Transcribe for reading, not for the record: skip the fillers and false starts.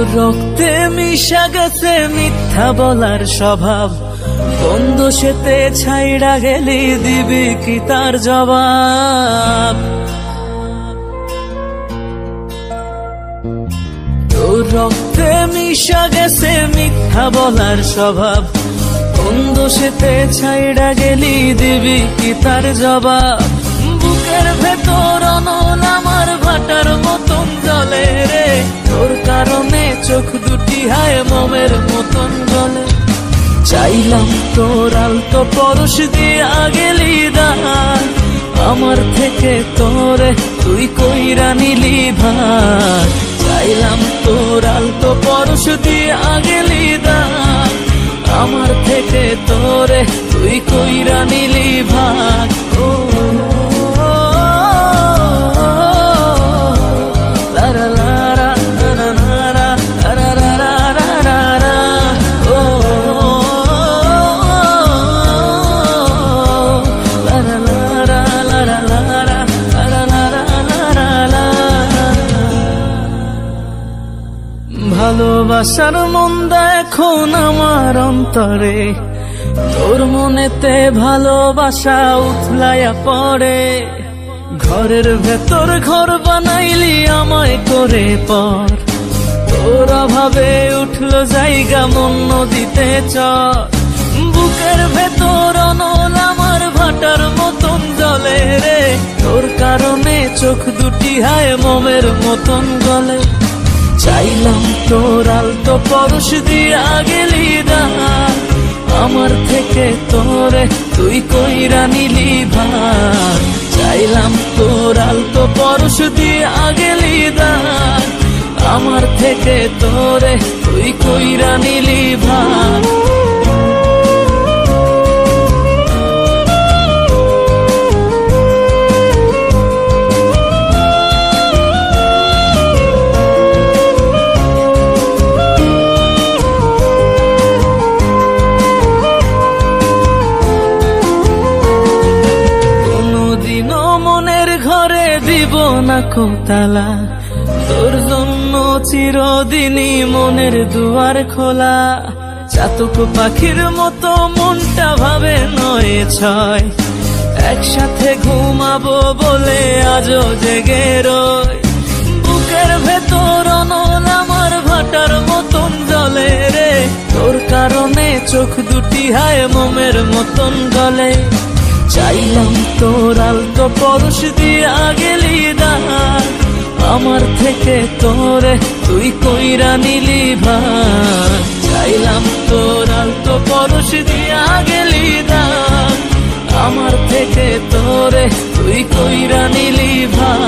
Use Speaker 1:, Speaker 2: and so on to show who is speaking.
Speaker 1: রক্তে মিশা গেছে মিথ্যা বলার স্বভাব, কোন দোষেতে ছাইড়া গেলি দিবি কি তার জবাব? তোর রক্তে মিশা গেছে মিথ্যা বলার স্বভাব, কোন দোষেতে ছাইড়া গেলি দিবি কি তার জবাব? বুকের ভেতর অনল আমার ভাটার মতন জ্বলে রে, তোর কারণে চোখ দুটি হায় মোমের মতন জ্বলে। চাইলাম তোর আলতো পরশ দিয়া গেলি দান, আমার থেকে তোরে তুই কইরা নিলি ভার। চাইলাম তোর আলতো পরশ দিয়া গেলি দান, আমার থেকে তোরে তুই কইরা নিলি ভার। ভালোবাসার মন্দা এখন আমার অন্তরে, তোর মনেতে ভালোবাসা উথলাইয়া পড়ে। ঘরের ভেতর ঘর বানাইলি আমায় করে পর, তোর অভাবে উঠলো জায়গা মন নদীতে চর। বুকের ভেতর অনল আমার ভাটার মতন জ্বলে রে, তোর কারণে চোখ দুটি হায় মোমের মতন গলে। চাইলাম তোর আলতো পরশ দিয়া গেলি দান, আমার থেকে তোরে তুই কইরা নিলি ভার। চাইলাম তোর আলতো পরশ দিয়া গেলি দান, আমার থেকে তোরে তুই কইরা নিলি ভার। দিব না কোতালা, তোর জন্য চিরদিনই মনের দুয়ার খোলা। চাতক পাখির মতো মনটা ভাবে নয় ছয়, একসাথে ঘুমাবো বলে আজও জেগে রই। বুকের ভেতর অনল আমার ভাটার মতন জ্বলে রে, তোর কারণে চোখ দুটি হায় মোমের মতন গলে। চাইলাম তোর আলতো পরশ দিয়া গেলি দান, আমার থেকে তোরে তুই কইরা নিলি ভার। চাইলাম তোর আলতো পরশ দিয়া গেলি দান, আমার থেকে তোরে তুই কইরা নিলি ভার।